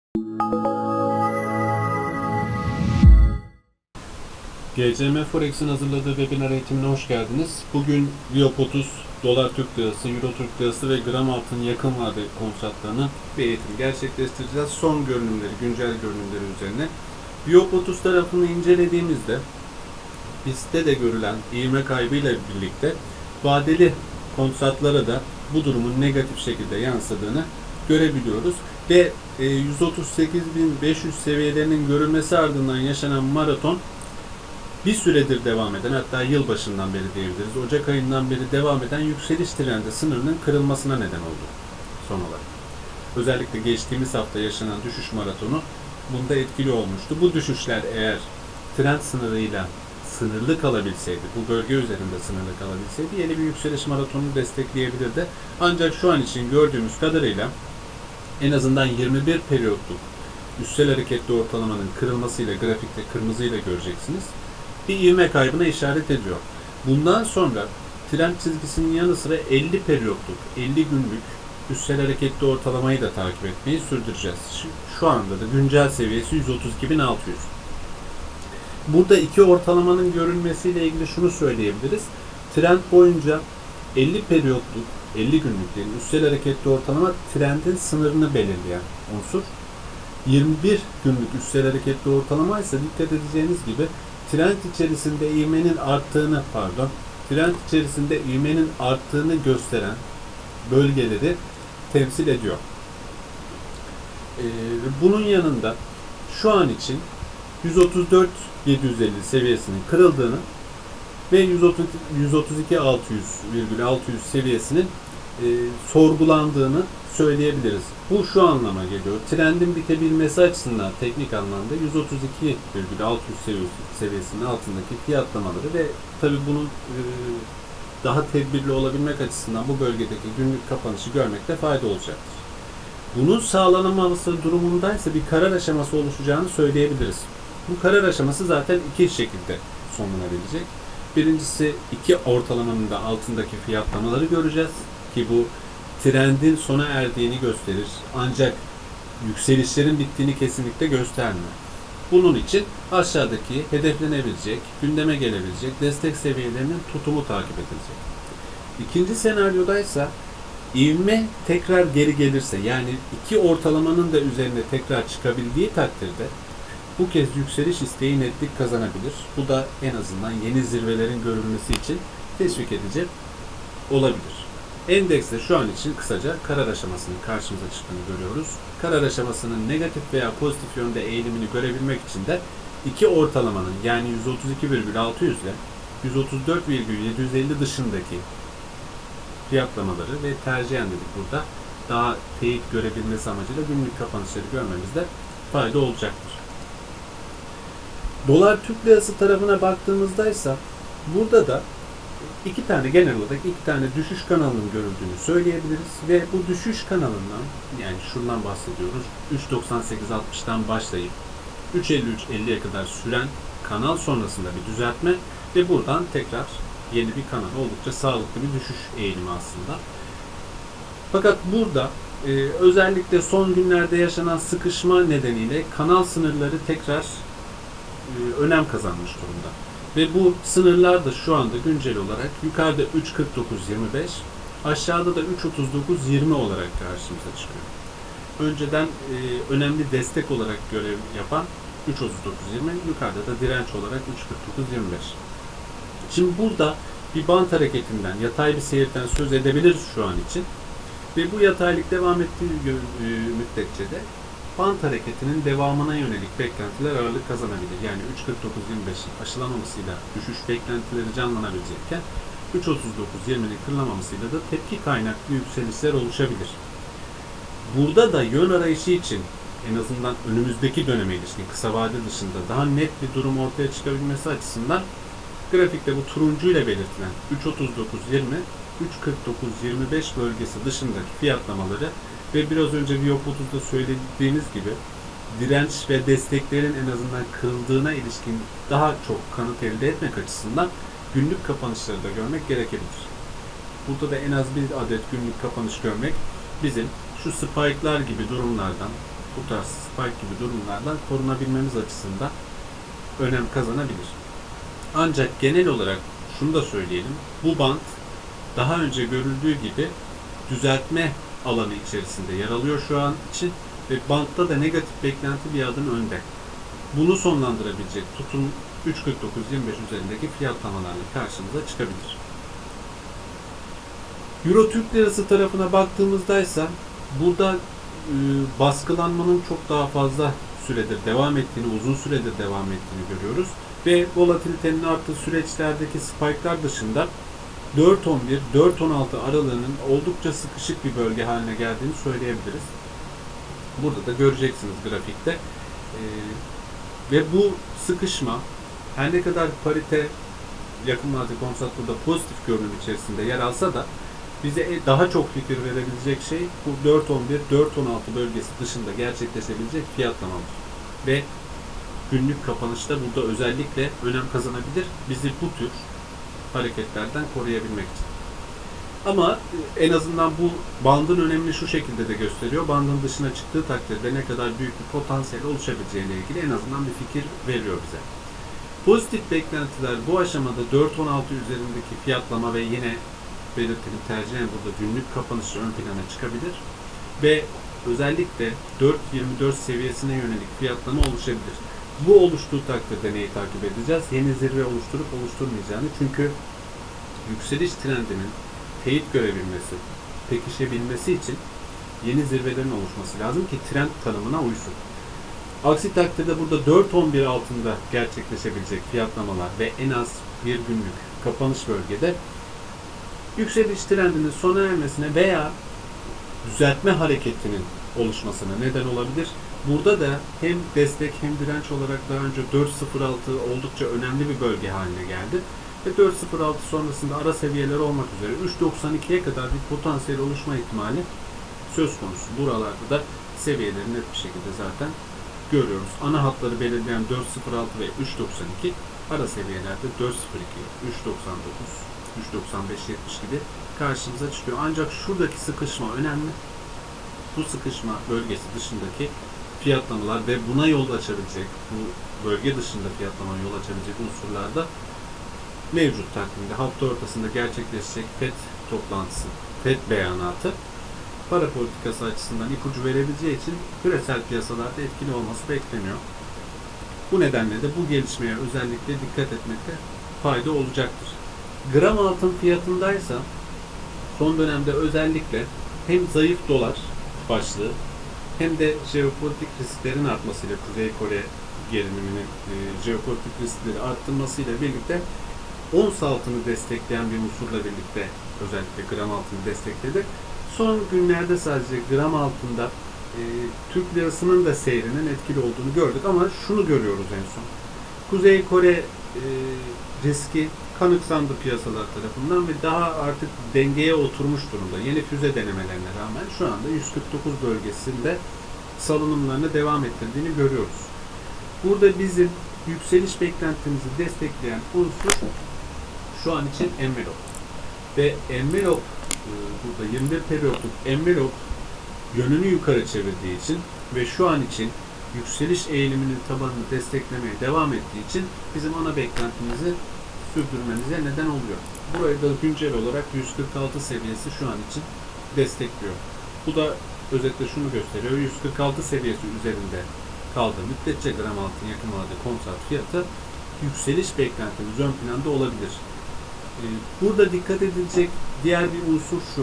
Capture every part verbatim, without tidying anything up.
G C M Forex'in hazırladığı webinar eğitimine hoş geldiniz. Bugün Viyop otuz, Dolar Türk Lirası, Euro Türk Lirası ve gram altın yakın vade kontratlarını bir eğitim gerçekleştireceğiz. Son görünümleri, güncel görünümleri üzerine. Viyop otuz tarafını incelediğimizde BIST'te de görülen ivme kaybıyla birlikte vadeli kontratlara da bu durumun negatif şekilde yansıdığını görebiliyoruz. Ve yüz otuz sekiz bin beş yüz seviyelerinin görülmesi ardından yaşanan maraton bir süredir devam eden, hatta yılbaşından beri diyebiliriz, Ocak ayından beri devam eden yükseliş trendi sınırının kırılmasına neden oldu son olarak. Özellikle geçtiğimiz hafta yaşanan düşüş maratonu bunda etkili olmuştu. Bu düşüşler eğer trend sınırıyla sınırlı kalabilseydi, bu bölge üzerinde sınırlı kalabilseydi yeni bir yükseliş maratonunu destekleyebilirdi. Ancak şu an için gördüğümüz kadarıyla en azından yirmi bir periyotluk üstsel hareketli ortalamanın kırılmasıyla, grafikte kırmızıyla göreceksiniz, bir ivme kaybına işaret ediyor. Bundan sonra trend çizgisinin yanı sıra elli periyotluk, elli günlük üstsel hareketli ortalamayı da takip etmeyi sürdüreceğiz. Şu anda da güncel seviyesi yüz otuz iki bin altı yüz. Burada iki ortalamanın görülmesiyle ilgili şunu söyleyebiliriz. Trend boyunca elli periyotluk, elli günlüklerin üstsel hareketli ortalama trendin sınırını belirleyen unsur. yirmi bir günlük üstsel hareketli ortalama ise dikkat edeceğiniz gibi trend içerisinde ivmenin arttığını, pardon, trend içerisinde ivmenin arttığını gösteren bölgeleri temsil ediyor. Ee, bunun yanında şu an için yüz otuz dört bin yedi yüz elli seviyesinin kırıldığını ve yüz otuz iki bin altı yüz seviyesinin e, sorgulandığını söyleyebiliriz. Bu şu anlama geliyor. Trendin bitebilmesi açısından teknik anlamda yüz otuz iki bin altı yüz seviyesinin altındaki fiyatlamaları ve tabi bunun e, daha tedbirli olabilmek açısından bu bölgedeki günlük kapanışı görmekte fayda olacaktır. Bunun sağlanamaması durumundaysa bir karar aşaması oluşacağını söyleyebiliriz. Bu karar aşaması zaten iki şekilde sonlanabilecek. Birincisi iki ortalamanın da altındaki fiyatlamaları göreceğiz ki bu trendin sona erdiğini gösterir. Ancak yükselişlerin bittiğini kesinlikle göstermiyor. Bunun için aşağıdaki hedeflenebilecek, gündeme gelebilecek destek seviyelerinin tutumu takip edilecek. İkinci senaryodaysa ivme tekrar geri gelirse, yani iki ortalamanın da üzerine tekrar çıkabildiği takdirde bu kez yükseliş isteği netlik kazanabilir. Bu da en azından yeni zirvelerin görülmesi için teşvik edici olabilir. Endekste şu an için kısaca karar aşamasının karşımıza çıktığını görüyoruz. Karar aşamasının negatif veya pozitif yönde eğilimini görebilmek için de iki ortalamanın, yani yüz otuz iki bin altı yüz ile yüz otuz dört bin yedi yüz elli dışındaki fiyatlamaları ve tercihen dedik burada daha teyit görebilmesi amacıyla günlük kapanışları görmemizde fayda olacaktır. Dolar Türk Lirası tarafına baktığımızda ise burada da iki tane, genel olarak iki tane düşüş kanalının görüldüğünü söyleyebiliriz ve bu düşüş kanalından, yani şundan bahsediyoruz, üç doksan sekiz altmıştan başlayıp üç elli üç elliye kadar süren kanal sonrasında bir düzeltme ve buradan tekrar yeni bir kanal, oldukça sağlıklı bir düşüş eğilimi aslında. Fakat burada e, özellikle son günlerde yaşanan sıkışma nedeniyle kanal sınırları tekrar e, önem kazanmış durumda. Ve bu sınırlar da şu anda güncel olarak yukarıda üç kırk dokuz yirmi beş, aşağıda da üç otuz dokuz yirmi olarak karşımıza çıkıyor. Önceden e, önemli destek olarak görev yapan üç otuz dokuz yirmi, yukarıda da direnç olarak üç kırk dokuz yirmi beş. Şimdi burada bir bant hareketinden, yatay bir seyirden söz edebiliriz şu an için. Ve bu yataylık devam ettiği müddetçe de bant hareketinin devamına yönelik beklentiler ağırlık kazanabilir. Yani üç kırk dokuz yirmi beşin aşılamamasıyla düşüş beklentileri canlanabilecekken üç otuz dokuz yirminin kırılamamasıyla da tepki kaynaklı yükselişler oluşabilir. Burada da yön arayışı için en azından önümüzdeki döneme ilişkin kısa vade dışında daha net bir durum ortaya çıkabilmesi açısından grafikte bu turuncuyla belirtilen üç otuz dokuz yirmi, üç kırk dokuz yirmi beş bölgesi dışındaki fiyatlamaları ve biraz önce Viyop otuzda söylediğimiz gibi direnç ve desteklerin en azından kırıldığına ilişkin daha çok kanıt elde etmek açısından günlük kapanışları da görmek gerekebilir. Burada da en az bir adet günlük kapanış görmek bizim şu spike'lar gibi durumlardan bu tarz spike gibi durumlardan korunabilmemiz açısından önem kazanabilir. Ancak genel olarak şunu da söyleyelim. Bu bant daha önce görüldüğü gibi düzeltme alanı içerisinde yer alıyor şu an için ve bantta da negatif beklenti bir adım önde. Bunu sonlandırabilecek tutum üç kırk dokuz yirmi beş üzerindeki fiyatlamalarla karşımıza çıkabilir. Euro Türk Lirası tarafına baktığımızda ise burada e, baskılanmanın çok daha fazla süredir devam ettiğini, uzun süredir devam ettiğini görüyoruz. Ve volatilitenin arttığı süreçlerdeki spike'lar dışında dört on bir dört on altı aralığının oldukça sıkışık bir bölge haline geldiğini söyleyebiliriz. Burada da göreceksiniz grafikte. Ee, ve bu sıkışma her ne kadar parite yakın vadeli kontratlarda pozitif görünüm içerisinde yer alsa da bize daha çok fikir verebilecek şey bu dört on bir dört on altı bölgesi dışında gerçekleşebilecek fiyatlamalar. Ve günlük kapanışta burada özellikle önem kazanabilir. Bizi bu tür hareketlerden koruyabilmek için. Ama en azından bu bandın önemini şu şekilde de gösteriyor. Bandın dışına çıktığı takdirde ne kadar büyük bir potansiyel oluşabileceğiyle ilgili en azından bir fikir veriyor bize. Pozitif beklentiler bu aşamada dört on altı üzerindeki fiyatlama ve yine belirtelim tercihen burada günlük kapanışı ön plana çıkabilir. Ve özellikle dört yirmi dört seviyesine yönelik fiyatlama oluşabilir. Bu oluştuğu takdirde neyi takip edeceğiz? Yeni zirve oluşturup oluşturmayacağını. Çünkü yükseliş trendinin teyit görebilmesi, pekişebilmesi için yeni zirvelerin oluşması lazım ki trend tanımına uysun. Aksi takdirde burada dört on bir altında gerçekleşebilecek fiyatlamalar ve en az bir günlük kapanış bölgede yükseliş trendinin sona ermesine veya düzeltme hareketinin oluşmasına neden olabilir. Burada da hem destek hem direnç olarak daha önce dört sıfır altı oldukça önemli bir bölge haline geldi. Ve dört sıfır altı sonrasında ara seviyeler olmak üzere üç doksan ikiye kadar bir potansiyel oluşma ihtimali söz konusu. Buralarda da seviyeleri net bir şekilde zaten görüyoruz. Ana hatları belirleyen dört sıfır altı ve üç doksan iki, ara seviyelerde dört sıfır iki, üç doksan dokuz, üç doksan beş yetmiş gibi karşımıza çıkıyor. Ancak şuradaki sıkışma önemli. Bu sıkışma bölgesi dışındaki fiyatlamalar ve buna yol açabilecek, bu bölge dışında fiyatlamaya yol açabilecek unsurlarda mevcut takvimde hafta ortasında gerçekleşecek FED toplantısı, FED beyanatı para politikası açısından ipucu verebileceği için küresel piyasalarda etkili olması bekleniyor. Bu nedenle de bu gelişmeye özellikle dikkat etmekte fayda olacaktır. Gram altın fiyatındaysa son dönemde özellikle hem zayıf dolar başlığı hem de jeopolitik risklerin artmasıyla Kuzey Kore geriliminin e, jeopolitik riskleri arttırmasıyla birlikte ons altını destekleyen bir unsurla birlikte özellikle gram altını destekledi. Son günlerde sadece gram altında e, Türk lirasının da seyrinin etkili olduğunu gördük ama şunu görüyoruz en son. Kuzey Kore e, riski kanıksandı piyasalar tarafından ve daha artık dengeye oturmuş durumda. Yeni füze denemelerine rağmen şu anda yüz kırk dokuz bölgesinde salınımlarını devam ettirdiğini görüyoruz. Burada bizim yükseliş beklentimizi destekleyen unsur şu an için envelop. Ve envelop burada yirmi bir periyotluk envelop yönünü yukarı çevirdiği için ve şu an için yükseliş eğiliminin tabanını desteklemeye devam ettiği için bizim ana beklentimizi sürdürmemize neden oluyor. Burayı da güncel olarak yüz kırk altı seviyesi şu an için destekliyor. Bu da özetle şunu gösteriyor. yüz kırk altı seviyesi üzerinde kaldığı müddetçe gram altın yakın vadeli kontrat fiyatı yükseliş beklentimiz ön planda olabilir. Burada dikkat edilecek diğer bir unsur şu.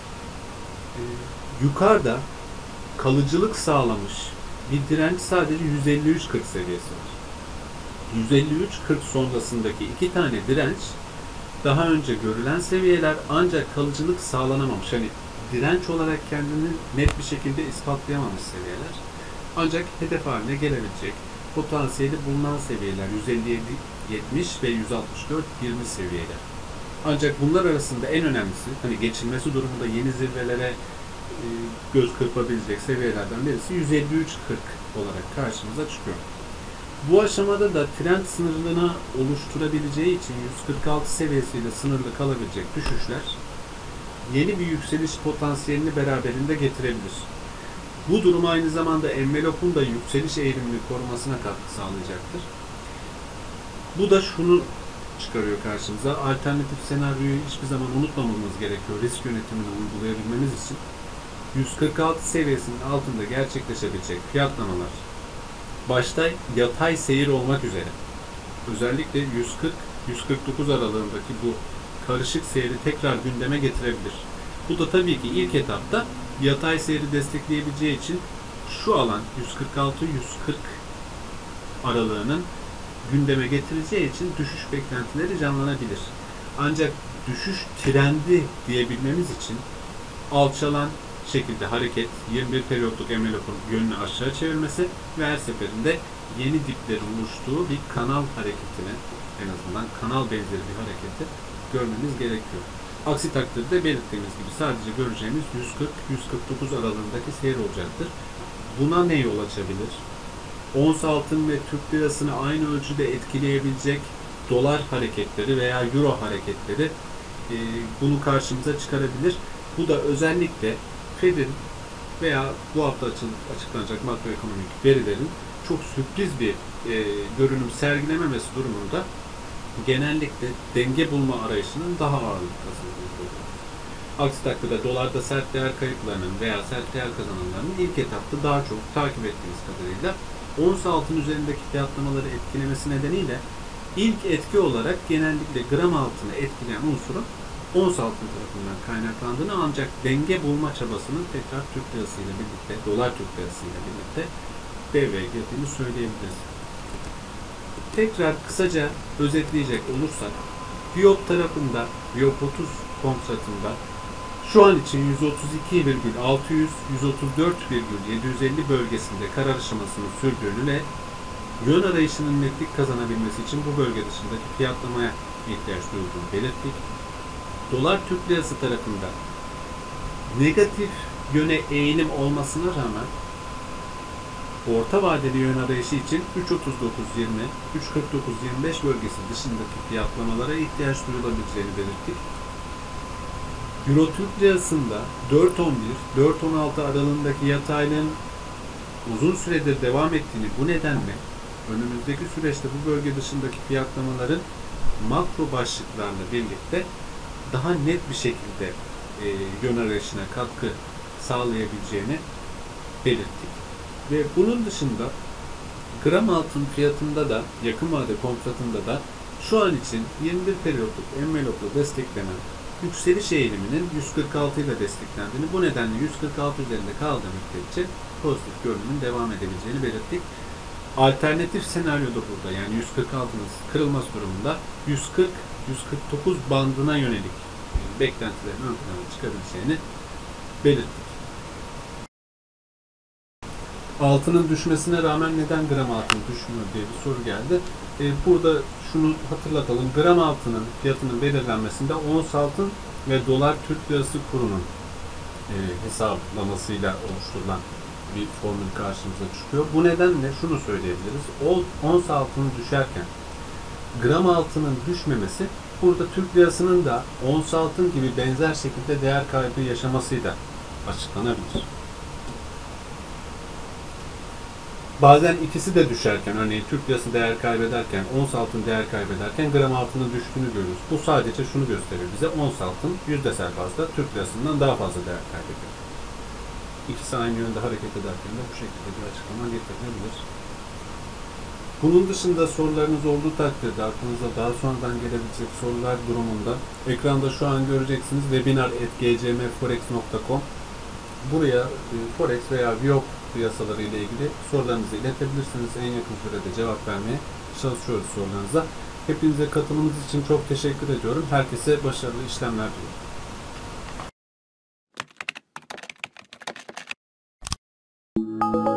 Yukarıda kalıcılık sağlamış bir direnç sadece yüz elli üç kırk seviyesi var. yüz elli üç kırk sonrasındaki iki tane direnç daha önce görülen seviyeler ancak kalıcılık sağlanamamış. Hani direnç olarak kendini net bir şekilde ispatlayamamış seviyeler. Ancak hedef haline gelebilecek potansiyeli bulunan seviyeler yüz elli yedi yetmiş ve yüz altmış dört yirmi seviyeler. Ancak bunlar arasında en önemlisi, hani geçilmesi durumunda yeni zirvelere e, göz kırpabilecek seviyelerden birisi yüz elli üç kırk olarak karşımıza çıkıyor. Bu aşamada da trend sınırlığını oluşturabileceği için yüz kırk altı seviyesiyle sınırlı kalabilecek düşüşler yeni bir yükseliş potansiyelini beraberinde getirebilir. Bu durum aynı zamanda envelopun da yükseliş eğilimini korumasına katkı sağlayacaktır. Bu da şunu çıkarıyor karşımıza. Alternatif senaryoyu hiçbir zaman unutmamamız gerekiyor. Risk yönetimini uygulayabilmemiz için yüz kırk altı seviyesinin altında gerçekleşebilecek fiyatlamalar başta yatay seyir olmak üzere özellikle yüz kırk yüz kırk dokuz aralığındaki bu karışık seyri tekrar gündeme getirebilir. Bu da tabii ki ilk etapta yatay seyri destekleyebileceği için şu alan yüz kırk altı yüz kırk aralığının gündeme getireceği için düşüş beklentileri canlanabilir. Ancak düşüş trendi diyebilmemiz için alçalan şekilde hareket, yirmi bir periyotluk envelopun yönünü aşağı çevirmesi ve her seferinde yeni diplerin oluştuğu bir kanal hareketini, en azından kanal benzeri bir hareketi görmemiz gerekiyor. Aksi takdirde belirttiğimiz gibi sadece göreceğimiz yüz kırk yüz kırk dokuz aralığındaki seyir olacaktır. Buna ne yol açabilir? Ons altın ve Türk lirasını aynı ölçüde etkileyebilecek dolar hareketleri veya euro hareketleri e, bunu karşımıza çıkarabilir. Bu da özellikle Fed'in veya bu hafta açıklanacak makroekonomik verilerin çok sürpriz bir e, görünüm sergilememesi durumunda genellikle denge bulma arayışının daha ağırlık kazandığını görüyoruz. Aksi takdirde dolarda sert değer kayıplarının veya sert değer kazanımlarının ilk etapta daha çok takip ettiğimiz kadarıyla ons altın üzerindeki fiyatlamaları etkilemesi nedeniyle ilk etki olarak genellikle gram altını etkileyen unsurun ons altın tarafından kaynaklandığını, ancak denge bulma çabasının tekrar Türk lirası ile birlikte, dolar Türk lirası ile birlikte devreye girdiğini söyleyebiliriz. Tekrar kısaca özetleyecek olursak, Viyop tarafında, Viyop otuz kontratında şu an için yüz otuz iki virgül altı yüz yüz otuz dört virgül yedi yüz elli bölgesinde karar aşamasının sürdüğünü ve yön arayışının netlik kazanabilmesi için bu bölge dışındaki fiyatlamaya ihtiyaç duyulduğunu belirttik. Dolar Türk lirası tarafında negatif yöne eğilim olmasına rağmen orta vadeli yön arayışı için üç otuz dokuz yirmi, üç kırk dokuz yirmi beş bölgesi dışındaki fiyatlamalara ihtiyaç duyulabileceğini belirttik. Euro Türk lirasında dört on bir dört on altı aralığındaki yataylığın uzun süredir devam ettiğini, bu nedenle önümüzdeki süreçte bu bölge dışındaki fiyatlamaların makro başlıklarla birlikte daha net bir şekilde e, yön arayışına katkı sağlayabileceğini belirttik. Ve bunun dışında gram altın fiyatında da, yakın vade kontratında da şu an için yirmi bir periyotluk envelopla desteklenen yükseliş eğiliminin yüz kırk altı ile desteklendiğini, bu nedenle yüz kırk altı üzerinde kaldığı müddetçe pozitif görünümün devam edebileceğini belirttik. Alternatif senaryo da burada, yani yüz kırk altının kırılması durumunda yüz kırk yüz kırk dokuz bandına yönelik beklentilerin ön plana çıkabileceğini belirttik. Altının düşmesine rağmen neden gram altın düşmüyor diye bir soru geldi. Ee, burada şunu hatırlatalım. Gram altının fiyatının belirlenmesinde ons altın ve dolar Türk lirası kurunun e, hesaplamasıyla oluşturulan bir formül karşımıza çıkıyor. Bu nedenle şunu söyleyebiliriz. Ons altın düşerken gram altının düşmemesi, burada Türk lirasının da ons altın gibi benzer şekilde değer kaybı yaşamasıyla açıklanabilir. Bazen ikisi de düşerken, örneğin Türk lirası değer kaybederken, ons altın değer kaybederken gram altının düştüğünü görüyoruz. Bu sadece şunu gösteriyor bize: ons altın yüzdesel bazda Türk lirasından daha fazla değer kaybediyor. İkisi aynı yönde hareket ederken de bu şekilde bir açıklama getirilebilir. Bunun dışında sorularınız olduğu takdirde aklınıza daha sonradan gelebilecek sorular durumunda ekranda şu an göreceksiniz webinar at g c m forex nokta com. Buraya e, Forex veya Viyop piyasaları ile ilgili sorularınızı iletebilirsiniz. En yakın sürede cevap vermeye çalışıyoruz sorularınıza. Hepinize katılımınız için çok teşekkür ediyorum. Herkese başarılı işlemler diliyorum.